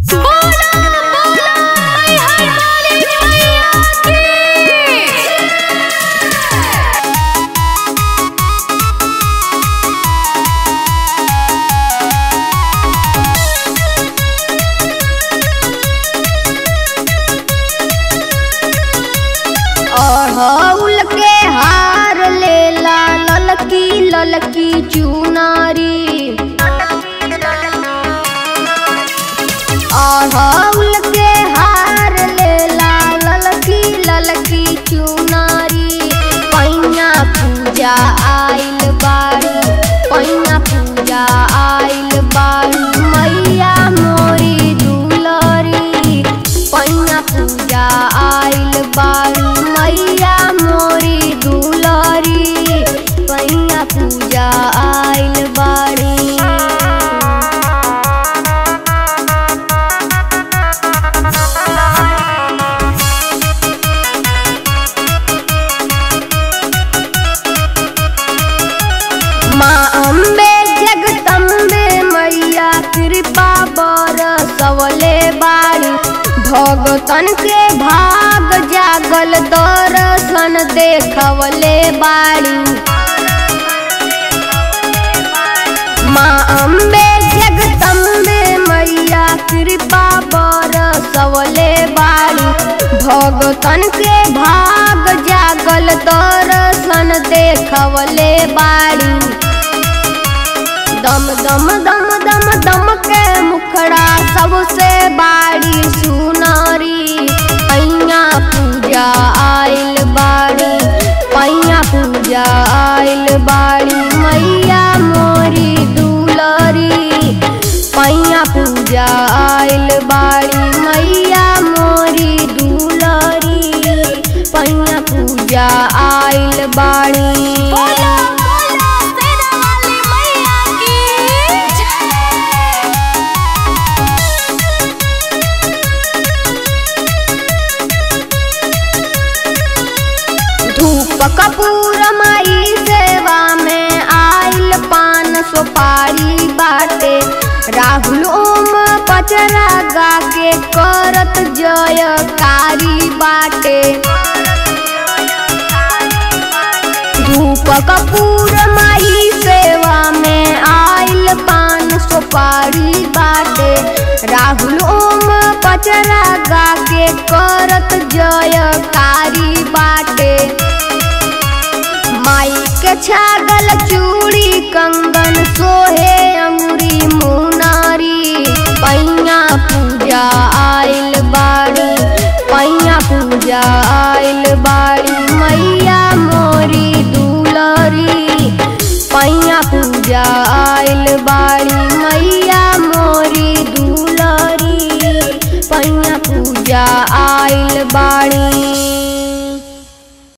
अड़हुल के हार लेला ललकी ललकी चुनारी। अड़हुल के हार लेला ललकी ललकी चुनारी। पैया पूजा आइल बारू, पैया पूजा आइल बारू मैया मोरी दुलरी। पैया पूजा आइल बारू मैया मोरी दुलरी। पैया पूजा आइल बारी। माँ अम्बे जगदम्बे मैया कृपा बरसवले बारी। भगतन के भाग जागल दर्शन देखवले बारी। माँ अम्बे जगदम्बे मैया कृपा बरसवले बारी। भगतन के भाग जागल दर्शन देखवले बारी। दम दम दम दम दम के मुखड़ा सबसे बाड़ी सुनारी। पैया पूजा आइल बाड़ी, पैया पूजा आइल बाड़ी मैया मोरी दुलरी। पैया पूजा आइल बाड़ी मैया मोरी दुलरी। पैया पूजा आइल बाड़ी। धूप कपूर माई सेवा में आइल पान सुपारी बाटे। राहुल ओम पचरा गा के करत जयकारी बाटे। धूप कपूर माई सेवा में आइल पान सुपारी बाटे। राहुल ओम पचरा गा के करत जयकारी बाटे। माई के छागल चूड़ी कंगन सोहे अंगुरी मुनारी। पैया पूजा आइल बाड़ी, पैया पूजा आइल बाड़ी मैया मोरी दुलरी। पैया पूजा आइल बाड़ी मैया मोरी दुलरी। पैया पूजा आइल बाड़ी।